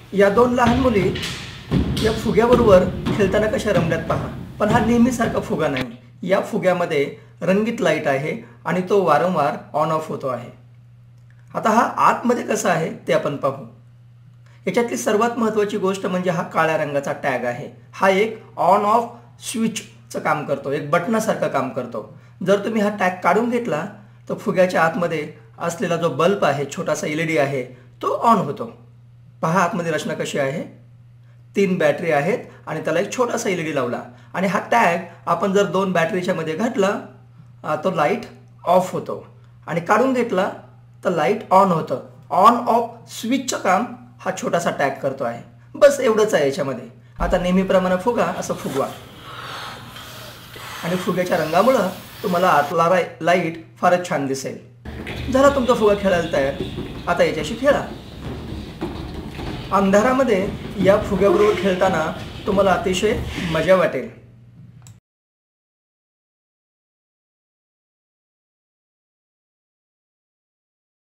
या दोन लहान मुली या फुग्याबरोबर खेळताना कशा रमल्यात पहा. पण हा नेहमीसारखा फुगा नाही. या फुग्यामध्ये रंगीत लाईट आहे आणि तो वारंवार ऑन ऑफ होतो आहे. आता हा आतमध्ये कसा आहे ते आपण पाहू. याच्यातली सर्वात महत्त्वाची गोष्ट म्हणजे हा काळ्या रंगाचा टॅग आहे. हा एक ऑन ऑफ स्विचचं काम करतो, एक बटनासारखं काम करतो. जर तुम्ही हा टॅग काढून घेतला तर फुग्याच्या आतमध्ये असलेला जो बल्ब आहे, छोटासा LED आहे, तो ऑन होतो. पहा आतमध्ये रचना कशी आहे. 3 बॅटरी आहेत आणि त्याला एक छोटासा LED लावला आणि हा टॅग आपण जर 2 बॅटरीच्या मध्ये घातला तो लाईट ऑफ होतो आणि काढून घेतला तर लाईट ऑन होतं. ऑन ऑफ स्विचचं काम हा छोटासा टॅग करतो आहे. बस एवढंच आहे याच्यामध्ये. आता नेहमीप्रमाणे फुगा असं फुगवा आणि फुग्याच्या रंगामुळं तुम्हाला आतला लाईट फारच छान दिसेल. झाला तुमचा फुगा खेळायला तयार. आता याच्याशी खेळा. अंधारामध्ये या फुग्याबरोबर खेळताना तुम्हाला अतिशय मजा वाटेल.